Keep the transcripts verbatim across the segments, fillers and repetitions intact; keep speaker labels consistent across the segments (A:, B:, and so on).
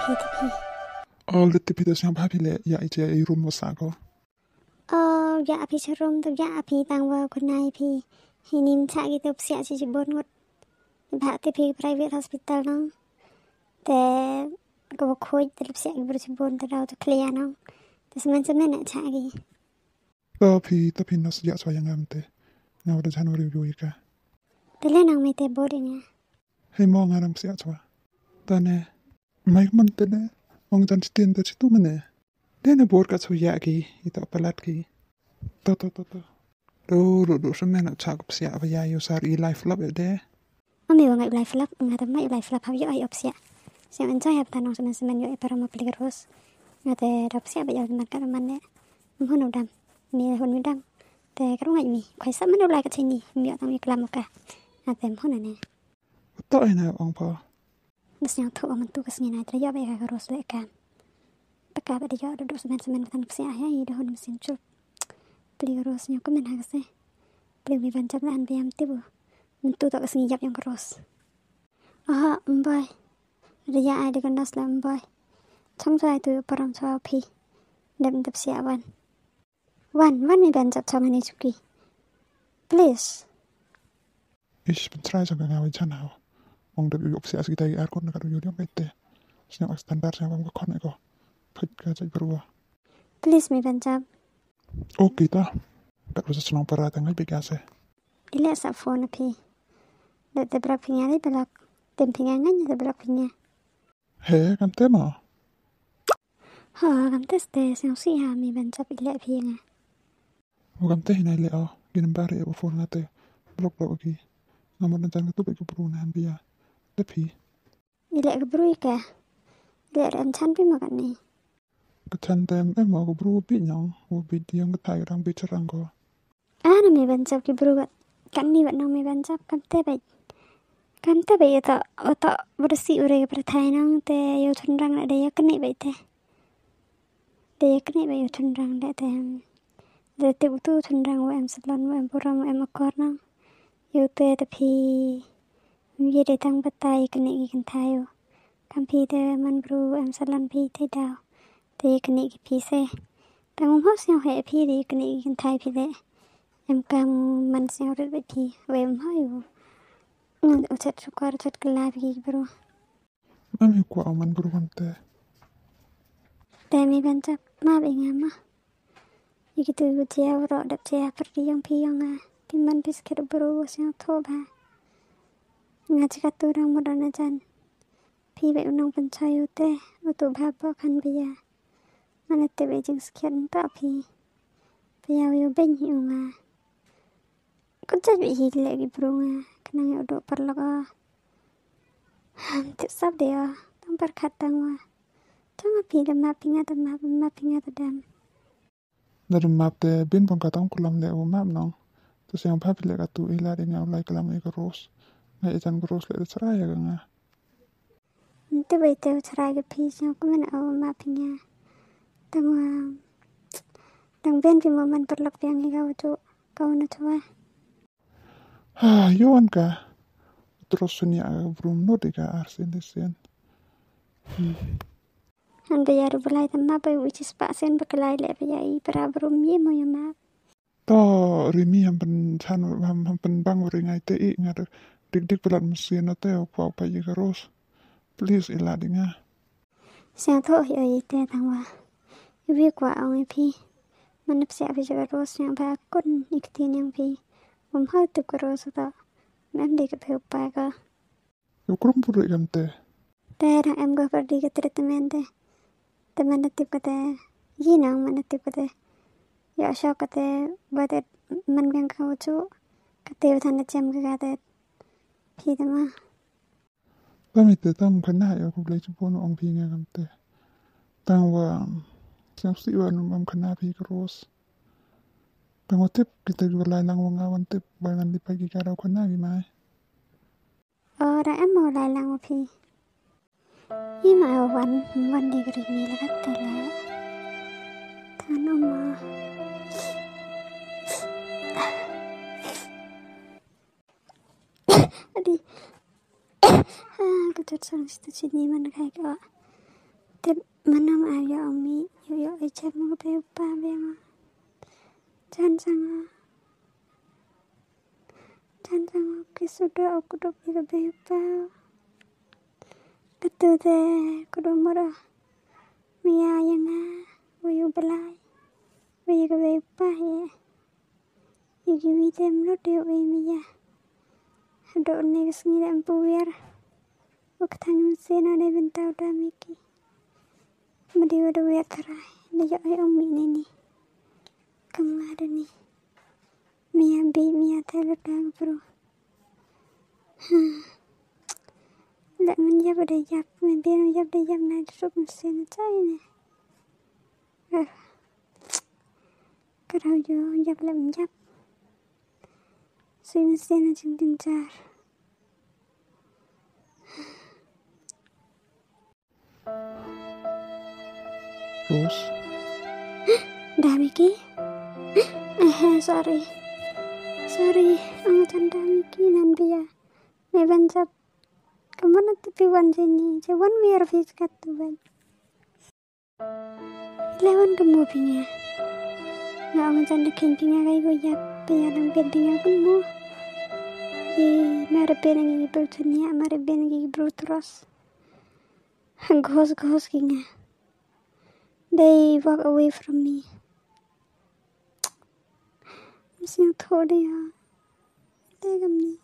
A: พี่ที่พี่
B: อ๋อลึกที่พี่จะช่างภาพพี่เลยอยากจะไอ้รุมภาษาก็
A: อ๋ออยากพี่ชรมตัวอยากพี่ต่างว่าคนนายพี่ให้นิมชากิตบเสียชีจิบนงดบาที่พี่ private hospital น้องแต่ก็บอกคุยแต่ลูกเสียกิบริบนแต่เราจะเคลียร์น้องแต่สมัยสมัยนั้นชากิ
B: ก็พี่แต่พี่น่าสยะสวยยังไงมันเตะเงาเดินชันวริวอยู่อีกอะ
A: แต่เล่นน้องไม่เตะบอลเนี่ย
B: ให้มองงานมันเสียสวยแต่เนี่ยไม่มันเตะเนี่ยมองจันทร์ตีนแต่ชิตุมันเนี่ยเดี๋ยวเนี่ยบอร์ก็สวยอย่างกี้อีต่อไปลัดกี้ต่อต่อต่อต่อดูดูดูสมัยนั้นชากับเสียไปยายอยู่สารีไลฟ์ลับอยู่เด้
A: อ๋อไม่ว่าไงไลฟ์ลับงานแต่ไม่ไลฟ์ลับเขาอยู่ไอออฟเสียเสียงอันใจแบบตาน้องสมัยสมัยอยู่ไอปรมาพลิกรสงานแต่รับเสียไปยาวมันกันมันเนี่ยมันหัวหนูดำมีคนมีดำแต่ก็ต้องไงมีใครซับมันดูลายกับที่นี่มีต้องมีกลามกะงานแต่หัวหนูเนี่ย
B: ต่อไอ้เนี่ยองพอ
A: Mas yang tu orang tu kesini naik terjadi apa yang harus lekan. Pakai apa dia duduk semen-semen betan pesi ayah ini dah hendak mesin cut. Beli kerosnya aku mana kasih. Beli miban cabaan biam tibu. Mentu tak kesini jap yang keros. Ah, embai. Dia ada kendas lah embai. Trong saya tu perang cawal pi. Dam dap siawan. Wan, wan miban jap cawal ni cuki. Please.
B: Ich bin drei sogar ngawi channel. Mong dek yuk sia kita i arkon nakar yuk diam bete. Siang standar siang bang kon eko. Pit ka cai berua.
A: Please miban jap.
B: Oh kita. Tak usah senang perat ngai bigase.
A: Ile sa phone pi. Dek de brak pinya ni belak. Tem pinya nganya de brak pinya.
B: He kan tema.
A: Ha, kan tes de siang si ha miban jap ile pi nga.
B: Bukan teh hinai le oh. Ginem bare e phone ngate. Blok blok lagi. Nomor dan tu bagi perunahan biar. Tapi.
A: Ile ke bru ke. Ile ran chan pi makan ni.
B: Kechan tem em mau ke bru bi nyong. Wo bi diam ke thai rang bi cerang ko.
A: Ah, na mi ban jap ki bru kan ni wat nang mi ban jap kan te bai. Kan te bai ta ta bersih ure ke perthai nang te yo thun rang la de ya kan ni bai te. De ya kan ni bai yo thun rang la te. De te tu thun rang wa em salon wa em puram wa em akor nang. Yo te te pi. Mi de tang batai kan ni kan thayo. Kan pi de man bru em salon pi te dao. Te kan ni ki pi se. Tang um ho siang he pi de kan ni kan thai pi de. Em cam man siang rit bai pi. Wa em ho yo. Ngan o chat sukar chat kala pi bru.
B: Mami ku aman bru kan te.
A: Te mi ban jap ma bai ngama. Ikitu gu jia ro dap jia pergi yang pi yang a. Pi man bis ke bru siang tho ba. Ngaji katu orang modal jan. Pi bai unang pencai ute. Utu bapa kan biya. Mana te bai jeng sekian tak pi. Biya yo ben hiu nga. Kujat bai hi lagi bru nga. Kenang yo do perlok a. Tik sab dia. Tampar khatang wa. Tama pi da ma pinga da ma ma pinga da dam.
B: Dari map te bin pon katang kulam le o map nong. Terus yang papi le katu ila de ngau lai kalam e keros. Ngai itan keros le cerai ya nga.
A: Itu bai te cerai ke pi siang ku mana o ma pinga. Tang wa. Tang ben pi momen perlok piang ni kau tu. Kau na tuwa.
B: Ha, yuan ka. Terus sunia brum no de ka arsin desian.
A: Anda ya rubulai tamma bai which is pasen bakalai le bai ai para brum ye mo ya ma.
B: To rimi ham pen chan ham ham pen bang ringai te i ngar dik dik pelat mesin na te pa pa ye keros. Please ila dinga.
A: Siang tho yo i te tang wa. Ibi kwa ong pi. Manap sia pi jaga ros yang ba kun iktin yang pi. Um ha tu keros ta. Mem de ke pe pa ka.
B: Yo krum puri kan te.
A: Te rang em go pergi ke treatment te. Te mana tip kata. Yi nang mana tip kata. Ya syok kata bade man gang ka chu. Kata yo than chem ka kata. Pi ta ma.
B: Kami te tam kana yo ku ble chupon ong pi nga kan te. Tang wa siang si wa num kana pi keros. Tang wa tip kita juga lai lang wang awan tip bangan di pagi karau kana gi mai.
A: Oh, ra em mo lai lang pi. Yi ma wan wan di gri ni la kata la. Tan oma. Adi. Ah, kejut sang situ sini mana kai ka. Tip mana ma ya Umi, yo yo ecap mo pe upa bema. Jan sanga. Jan sanga kisuda aku dok pe pe upa. Ketu de kudu mura. Mia yanga, wayu belai. Wayu ke pe upa ye. Yugi witem lo de we mia. Hado ne kesngira empuwer. Waktan sena de bentau da miki. Madi wada wet terai. Dia ay Umi nini. Kemana ni? Mia bi mia telo dang bro. Lek menjap ada jap, menjap menjap ada jap na duduk mesin cai ni. Kerau jo jap lek menjap. Sui mesin macam tincar.
B: Rose.
A: Dah Miki? Eh, sorry. Sorry, ang canda Miki nan biya. May bansap. Kemana tepi wan sini? Jawan biar fiskat tu ban. Lewan kemu pinya. Nggak ang canda kentingnya kayak goyak. Pinya dang kentingnya pun mo. Di marbe nangi bertunia, marbe nangi berterus. Ghost-ghost kinga. They walk away from me. Masih thô đi à. Đây cầm đi.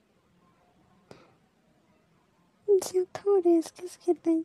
A: Masih thô đi sikit-sikit baik.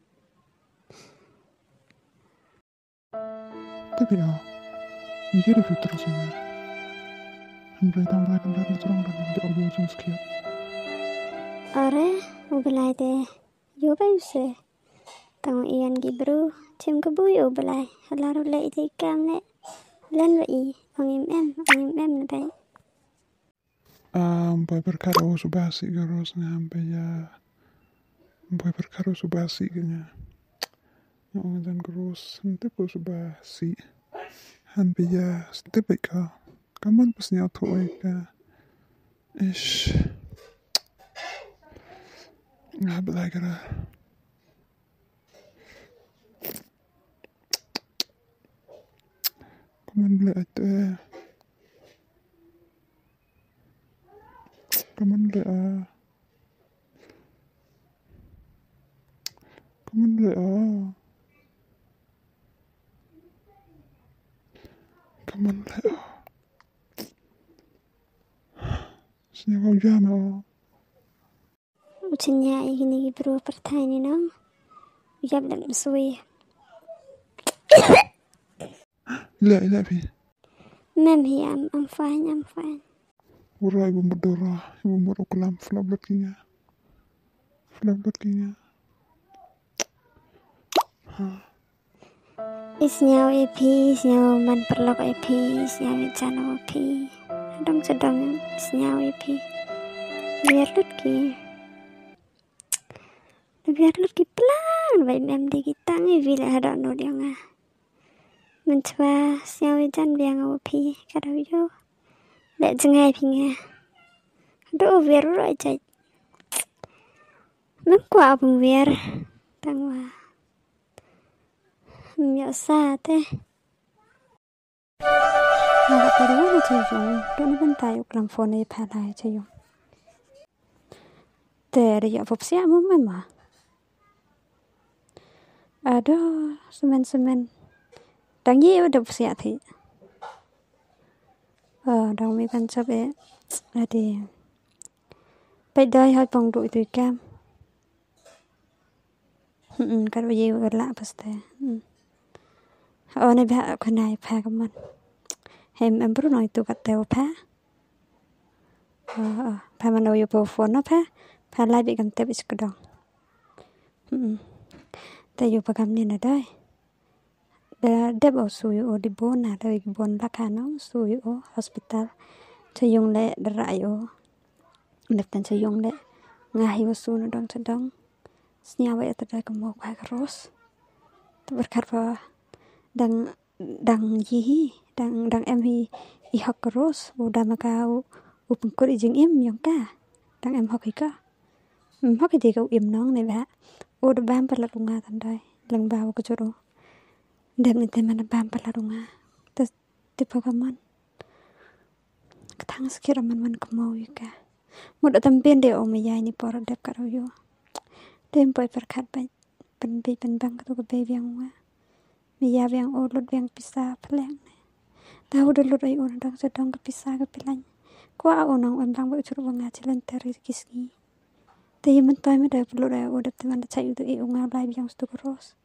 B: Tapi ya, jadi fitur sini. Henry tambah kendaraan serang dan tidak lebih ujung sekian.
A: Are, ubelai deh. Yo bayu se. Tang ian gibru. Chim kebu yo belai. Halaru le ite ikam le. Len wei. Angim em. Angim em na baik.
B: Um, boy berkaro subasi garos ngampe ya. Boy berkaro subasi ganya. Yang dan garos nanti po subasi. Hampe ya stepe ka. Kaman pasnya toy ka. Ish. Nga belai gara. Kaman belai ate. Kaman belai ah. Kaman belai ah. Kaman belai ah. Sini kau jam ah.
A: Ucenya ini gibru pertanyaan nang. Ujab dan mesui.
B: لا لا في
A: Mem hi, I'm, I'm fine, I'm fine.
B: ورا ibu merdora ibu merdora kelam flablat kinya flablat kinya
A: Isnyaw epi, isnyaw man perlok epi, isnyaw icana epi. Dong sedang isnyaw epi. Biar lut ki. Biar lut ki pelan, baik mem di kita ni bila ada no dia ngah. Mencoba isnyaw ican biang epi, kadang yo. Lek jengai pinga. Do biar lut aja. Mengkuat pun biar tangwa. Biasa teh. Nak perlu nak cayung, tu ni bentai uklam phone ni palai cayung. Teh dia apa sih amu mama? Aduh, semen-semen. Dang ye udah sih hati. Ờ, dang mi pan sab eh. Ade. Pai dai hai pong du tu cam. Hmm, kan ye la paste. Hmm. Ờ này bà con này pha của mình em em bữa nói tụ cắt tèo pha ờ ờ pha mình đâu vô phone nó pha pha lại bị cầm tèo bị sực đòn tèo vô pha cầm nên ở đây để để bảo suy ở đi bốn à đây bốn lá khá nó suy ở hospital cho dùng lệ để rải ở lập tên cho dùng lệ ngay vô suy nó đong cho đong nhà vậy tại đây có một vài cross berkata dang dang yi dang dang em hi i học cross udah makau upengkur ijing im yang ka dang em học hi ka em học thì kau im nong này ba udah bam perlat lunga tandai lang bawa ke joro dem ite mana bam palarunga terus tipe kaman ketang sekira man man kemau yuka muda tampin de om ya ini por dep karo yo dem poi perkat bai pen bi pen bang tu ke be yang wa mi ya yang o lut yang pisah peleng tahu dulu ai orang dang sedang ke pisah ke pilan kwa onong em bang ba joro nga jalan teri kisgi te yemen pai me da perlu da o dep teman da cai tu e unga lai yang stu cross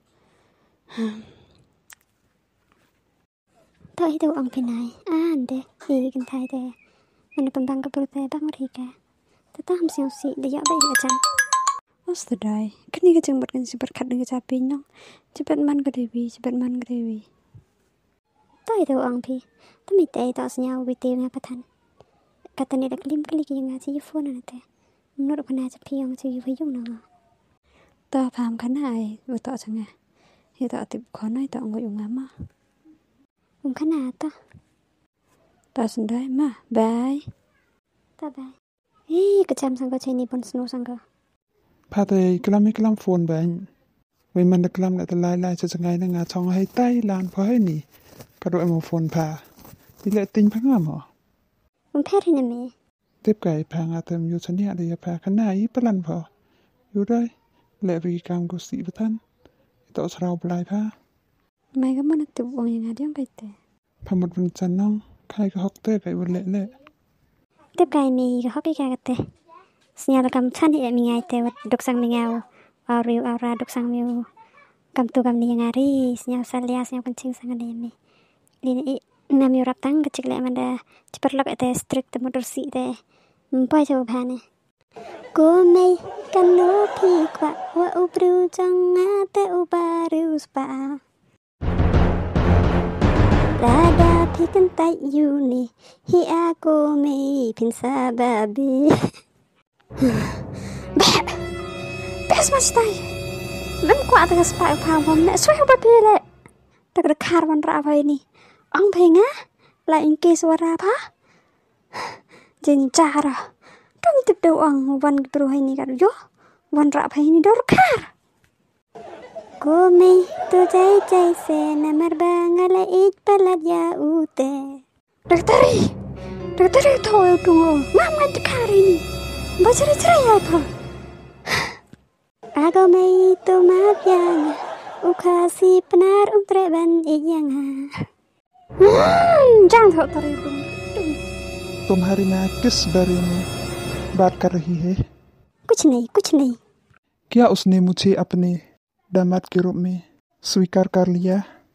A: Tôi đâu ông phi này, à anh đê, đi gần thay đê, mình cầm băng cái bự tê băng mất hika, tôi ta không xíu xị để dõi bây giờ chẳng. What's the day? Cái này cái chừng bật cái gì bật khát được cái chả pin nhông, chỉ bật man cái gì, chỉ bật man cái gì. Tôi đâu ông phi, tôi mới tê tôi sẽ nhau bị tiêu nghe bắt thân, cái tên này là cái lim cái gì nghe chỉ phun này tê, nó được cái này chỉ phi ông chỉ phải dùng nó. Tôi phàm cái này, vừa tọt chẳng nghe, hiện tại thì khó nói tọt ngồi dùng lắm á. Không khá nào ta ta xin đấy mà bye ta bye ih kecam sangka cini pun snow sangka
B: Pate kelam mi kelam phone bang we man da kelam la ta lai lai cha changai na nga chong hai tai lan pho hai ni ka do mo phone pa ti le ting phang ma mo
A: Không phép thì nè
B: tep kai phang a tem yu chania de ya pha khana yi palan pho yu dai le ri kam go si bathan to srau blai pha
A: mày có muốn tụi bọn nhà đi không cái tệ
B: pha một vần chan nong khai ka hok te kai won le le
A: tiếp cái mì cái hóc cái cái tệ sinyal kam chan thì mình ngay tệ đục sang mình ngào ao riu ao ra đục sang miu kam tu kam ni ngari sinyal salia sinyal kencing sang ada mi ini nami rap tang kecil le manda cepat lok tệ strict temu dersi tệ mpai coba bhane cô mày kan no phi kwa wa ubru chang ate ubaru spa Rada pikan tai yuni hi aku mi pinsa babi. Beh, bes mas tai. Mem kuat dengan spai phang vom ne soi babi le. Tak ada karwan ra apa ini. Ang penga la inke suara apa? Jin cara. Dum tip do ang wan bro ini kan yo. Wan ra apa ini dor kar. Cô mày tôi chạy chạy xe nằm ở bang ala ít palat ya ute. Daktari, daktari thôi tunggu, mama dekari ni, baca cerai apa? Aku mày tôi maaf yang, ukasi benar untuk ban iyang. Jangan thot tari tung.
B: तुम्हारी माँ किस बारे में बात कर रही है
A: कुछ नहीं कुछ नहीं
B: क्या उसने मुझे अपने दामाद के रूप में स्वीकार कर लिया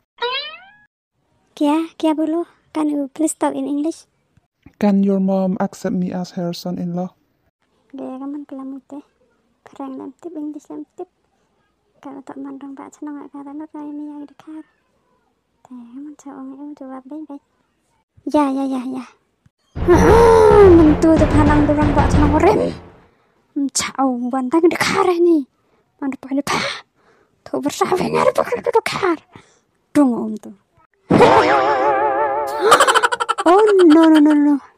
A: क्या क्या बोलो can you please talk in English
B: Can your mom accept me as her son-in-law
A: Gaya kaman kelam ute Perang lam tip English lam tip Kalau tak mandang pak senang gak kata not kaya mi yang dekar Teh kaman sao orang itu jawab baik baik Ya ya ya ya Mentu tu panang durang pak senang rem Chao bantang dekar ni Mandu pak ni pak Tu bersama ngar pak dekar Dung om tu Oh no no no no